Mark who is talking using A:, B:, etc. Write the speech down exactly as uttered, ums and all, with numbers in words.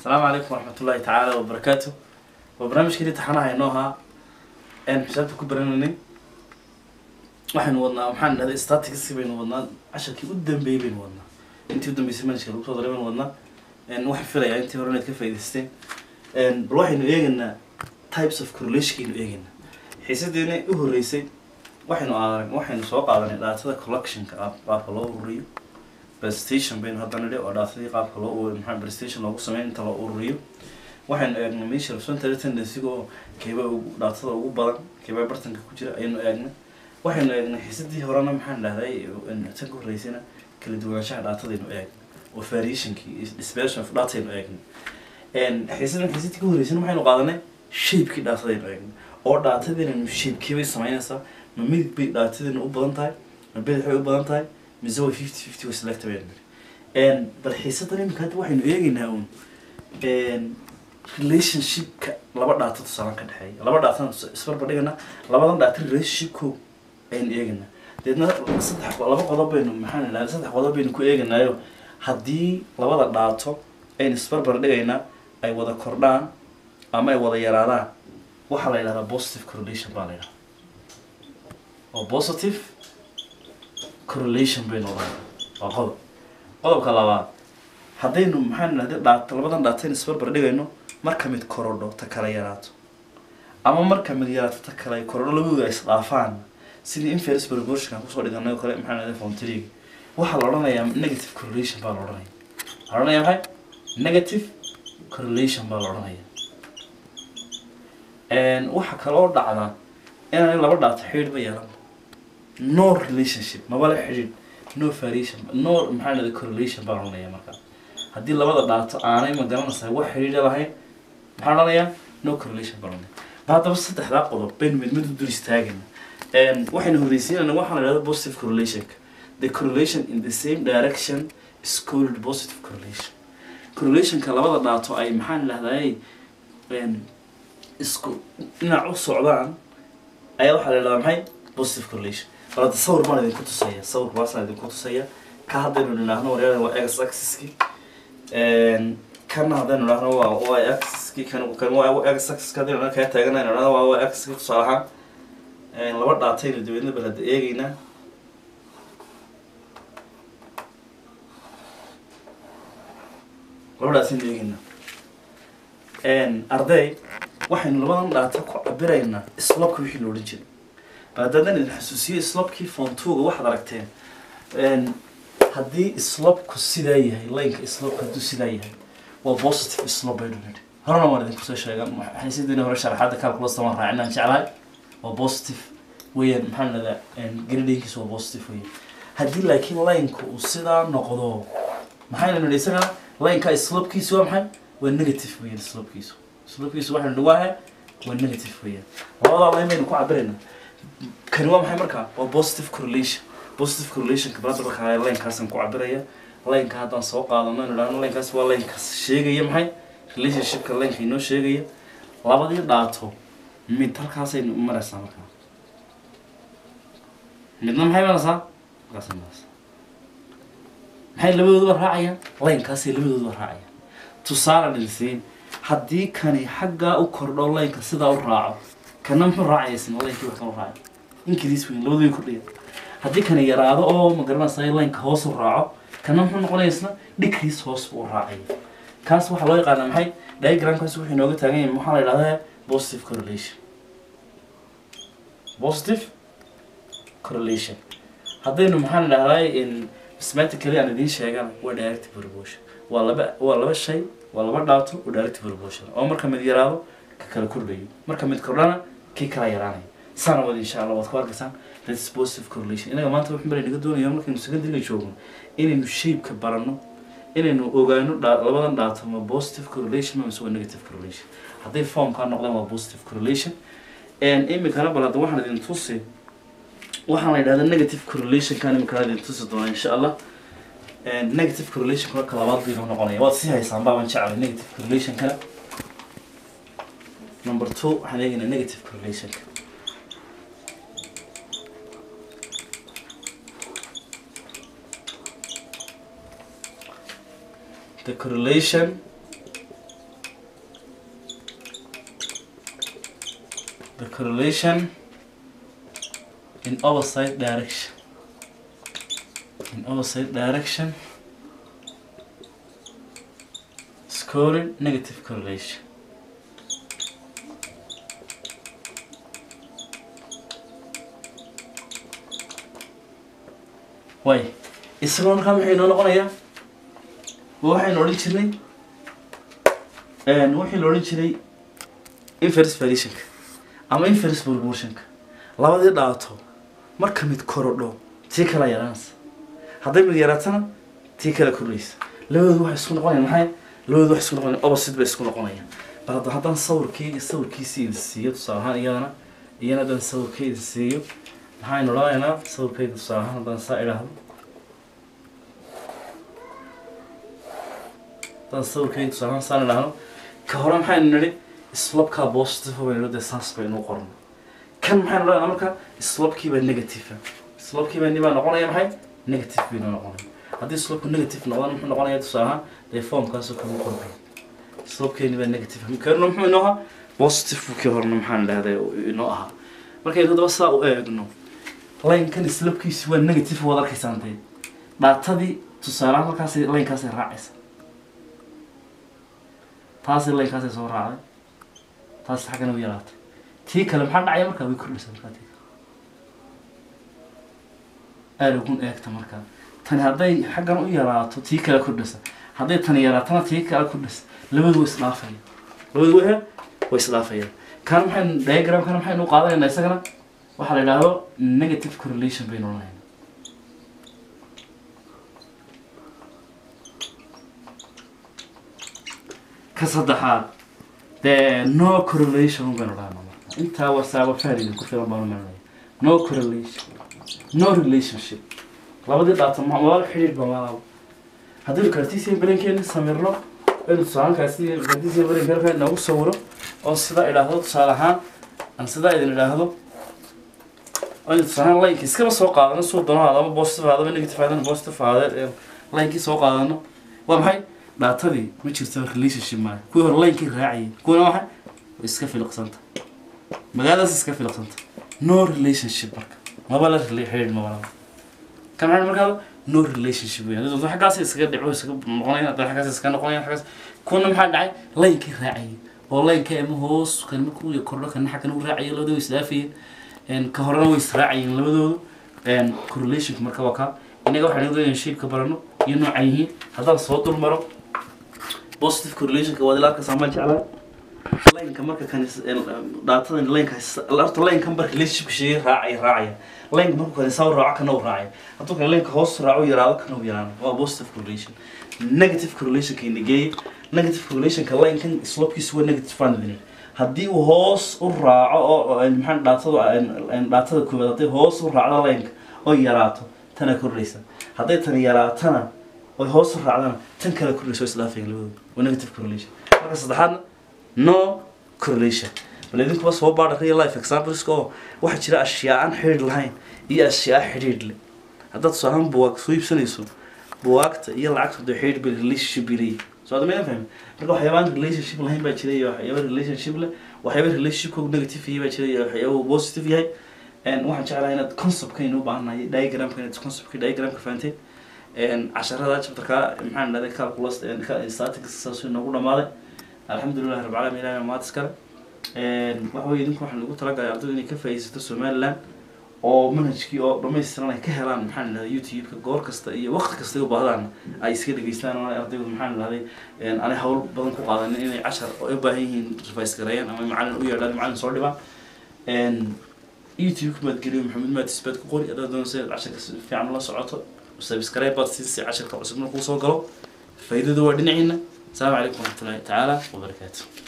A: السلام عليكم ورحمة الله تعالى وبركاته. وبرنامج كده تحنا هينوها إن حسابتك كبرناني وحن وضنا وحن هذا استاتيكس بين وضنا عشان كي قدام بي بين وضنا أنت قدام بيسمى شكل وصل ضريبا وضنا إن واحد فرق يعني أنت ورنا كيف يدستين إن بروح إنه يجينا types of correlation إنه يجينا حسيت إنه هو الرئيسي واحد نوع واحد سواق على لا هذا collection كأب قابلو ريو presentation بين هذا النوع وأداة قابلو محل presentation لو سمين أنت لو ريو waxaan eegnay meesha percentile tendency-go keeba daatada ugu badan keeba bartanka ku jira aynu eegnay waxaan eegnay xisadii horena maxaan dhahday in tan ku horeysana kala duwanaanshaha daatada inuu eeg oo variation-ki dispersion of data inuu eegnay een xisadii xisadii ku horeysana waxaynu qaadanay shape-ki daatada inuu eegnay oo daatada inuu shape-ki bay sameynaysaa ma mid bay daatada u badan tahay ma bidix ay u badan tahay mise way fifty fifty way select bay een bal xisadani markaa waxaynu eegaynaa un een relationship ka laba data tusaale ka dhaxay laba data isbarbar dhigana labadan data relationship ko ay eegana deedna saddex laba qodob baynu maxaan ilaa saddex qodob baynu ku eeganaayo hadii labada daato ay isbarbar dhigayna ay wada kordhaan ama ay wada yaraadaan waxa la yiraahdaa positive correlation baa la yiraahdaa oo positive correlation baynu waa qodob qodobka labaad hadaynu maxaan ilaa data labadan data isbarbar dhigayno marka mid korodho ta kala yaraato ama marka mid yaraato ta kala korodho labadooda is dhaafaan sidii inverse proportion ku soo dhiganay kale maxaan leeyahay form three waxa la oranayaa negative correlation baa la oranayaa oranayaa maxay negative correlation baa la oranayaa and waxa kale oo dhacda in laba data xiriir ba yeelan no relationship ma wala xiriir no variation no maxaan leeyahay correlation baa la oranayaa marka hadii labada data aanay ma garanaysaa wax xiriir lahayn maxaa no correlation baranay baadaba saddexda qodob been mid mid u dul istaagin een waxaynu horeysiinayna waxa la yiraahdo positive correlation the correlation in the same direction is called positive correlation correlation ka labada daato ay maxaan leedahay een isku dhinac u socdaan ayaa waxa la yiraahdaa maxay positive correlation wala tasawir baan idin ku tusaya sawir baan idin ku tusaya ka hadaynu dhinaacna wareerada waa x axis-ki een kana hadaynu dhahno waa y axis-ki kan kan waa x axis-ka hadaynu ka taaganayno dhahno waa y axis-ki tusaalahan een laba dhaatayna dibadna balad eegayna laba dhaatayna eegayna een arday waxaynu labadan dhaata ku cabirayna slope wixii loo oran jiray baadadan in xasuusiyo slope-ki form two-ga waxaad aragteen een hadii slope-ku sidaa yahay line-ka slope-ka haduu sidaa yahay waa positive slope bay dhigay horena waan idin kusoo sheegay waxay sidii hore sharaxaada calculus ma raacnaan jeclahay waa positive weeyaan maxaan leedahay in grading-kiisu waa positive weeyaan hadii laakiin line-ku uu sidaa noqdo maxay la nidhisaa line-ka slope-kiisu waa maxay waa negative weeyaan slope-kiisu slope-kiisu waxa lagu waahay waa negative weeyaan labada line baynu ku cabirayna kan waa maxay markaa waa positive correlation positive correlation ka baad markaa line-kaasan ku cabiraya line-ka haddaan soo qaadano inaan line-kaas waa line-ka sheegaya maxay relationship-ka line-ka inoo sheegaya labadii dhaato mid halkaas ay maraysaa markaa midna maxay maraysaa halkaas maraysaa maxay labadooduba raacayaan line-kaas ay labadooduba raacayaan tusaale dhilsiin haddii kani xaggaa u kordho line-ka sidaa u raaco kana muxuu raacaya isna line-kii wax kala raacay increase weyn labadoodu kordhiya haddii kani yaraado oo ma garanaysaa line-ka hoos u raaco kana muxuu noqonaysna decrease hoos u raacay kaas waxa loo yaqaan maxay diagram-kaas wuxuu inooga taagan yahay waxa la yiraahdaa positive correlation positive correlation hadaynu maxaan dhahay in mathematically aan idin sheegan waa direct proportion waa laba waa laba shay waa laba dhaato oo direct proportion oo marka mid yaraado ka kala kordhayo marka mid kordhana ki kala yaraanayo sana wada insha Allah waad ku arkaysaan that's positive correlation inaga maanta waxaan bari naga doonayaa markaynu secondary joogno inaynu shape-ka barano inaynu ogaano labadan dhaato ma positive correlation ama negative correlation haday form ka noqdaan waa positive correlation and imikana balad waxaan idin tusay waxaan la yiraahdaa negative correlation kan imikana idin tusi doona insha Allah and negative correlation ka labaad bay noqonaya waad si haysaan baan jeclay negative correlation kana number two waxaan eegaynaa negative correlation the correlation intercorrelation in opposite direction in opposite direction scoring negative correlation. Why? Isagoo markaa maxay noo noqonayaa waxaynu odhan jirnay wixii la odhan jiray inverse variationka ama inverse proportionka labadii dhaato marka mid korodho tii kala yaraanaysa hadday mid yaraatana tii kala kordhaysa labadoodu waxay isku noqonayaan maxay labadoodu waxay isku noqonayaan opposite bay isku noqonayaan bal hadda haddaan sawirkeyga sawirkiisii idin siiyo tusaale ahaan iyadana iyana haddaan sawirkeyga siiyo maxaynu odhanaynaa sawirkeyga tusaale ahaan haddaan saa idhaahdo haddaan sawirkeyga tusaale ahaan saan idhaahdo ka hore maxaynu nidhi slopeka positive baynu dee saas baynu qorno kan maxaynu odhanaynaa marka slopekii baa negative slopekii baa nibaa noqonaya maxay negative baynu noqonaya haddii slope negative noqdana muxuu noqonayaa tusaale ahaan dee formkaasoo kale u qornay slopekeeni baa negative keerna muxuu inoo ahaa positive kii horena maxaan dhahday inoo ahaa markaynu haddaba saa u eegno linekan slopekiisi waa negative waad arkaysaan dee dhaatadii tusaale ahaan halkaas linekaasay raacaysa taasi linekaasay soo raacday taasi xaggana u yaraatay tii kale maxaa dhacaya markaa way kordhaysa markaa tii aad ugun eegta markaa tani hadday xaggan u yaraato tii kale kordhaysa hadday tani yaraatana tii kale kordhaysa labadu way isdhaafayaan labadu way way isdhaafayaan kan maxaynu diagramkan maxaynu qaadanaynaa isagana waxaa la yidhaahdo negative correlation baynu odhanaynaa ka saddexaad dee no correlation baynu odhanaynaa marka intaa wasaaba fahriga ku filan baanu marinaya no correlation no relationship labadii dhaata walaal xidhiidh ba malaabo haddii cartesian brainkeeni samirno inuu tusaalaankaasi cartesian brainkeena noogu sawiro oo sidaa idhaahdo tusaale ahaan aan sidaa idin idhaahdo oo tusaale lineki iskaba soo qaadano soo dano adaba positive adaba negative adaba positive adaba lineki soo qaadano waa maxay dhaatadii ma jirto relationship ma kuwii hore lineki raacayay kuwana waxay iska filiqsanta magaaladaas iska filiqsanta no relationship marka maba la xidhiidh ma malaabo كم عن مركب no relationship يعني إذا حاجة سيس كده عوز نقولين هذا حاجة سيس كنا نقولين حاجة كنا محل عين لين كراعي والله كأم هوس كان مكوي يكرر كان حكى نقول راعي لو ده يسافين إن كهرنا ويسراعي لو ده إن correlation مركب وكا إنه واحد يقدر ينشيب كبرنا ينو عيه هذا الصوت المرة positive correlation كوادي لارك سامل على لين كمركب كان داتا لين كاس الأرض لين كم بر relationship شيء راعي راعي لين مركب كان يساوي راعي كنو راعي أتوقع لين كهوس راعي يراعي كنو يراعي هو positive correlation negative correlation كي نجي negative correlation كلاين كان slope يسوي negative فاندني هدي وهوس الراعي أو المحن داتا إن داتا كوبادتي هوس الراعي لين أو يراعي تنا correlation هدي تنا يراعي تنا وهوس الراعي تنكر correlation سلافين لو ونيجاتيف correlation هذا صدقنا no correlation ولكن بس هو بعد real life examples كو واحد شراء أشياء عن حرير لهين هي أشياء حرير لي هذا تصارهم بواقت سويب سنيسو بواقت هي العكس ده حرير بالrelationship لي سو هذا ما يفهم لكن حيوان relationship لهين بتشري وحيوان relationship له وحيوان relationship كو negative فيه بتشري وحيوان positive فيه إن واحد شغله هنا concept كينو بعنا diagram كينو concept كي diagram كفانتين إن عشرة هذا شبتك محن هذا calculus إن statistics سوي نقول ما الحمد لله رب العالمين أنا ما تذكر waxaa idinku waxaan ugu talagalay ardayda inay ka faa'iideysato Somaliland oo manhajkii oo dhameystiran ay ka helaan maxaan lahayd YouTube-ka goor kasta iyo waqti kasta ay u baahdaan ay iska dhageystaan oo ardaydu maxaan lahayd in aan hawl badan ku qaadanin inay cashar oo u baahan yihiin revise gareeyaan ama macallin u yeedhaan macallin soo dhibaan in YouTube ma geliyo Maxamuud ma tisbad ku qori adaa doonaysa casharka fiican la socoto subscribe bad si casharka cusub markuu soo galo faa'iidadu waa dhinaciina السلام عليكم ورحمة الله تعالى وبركاته.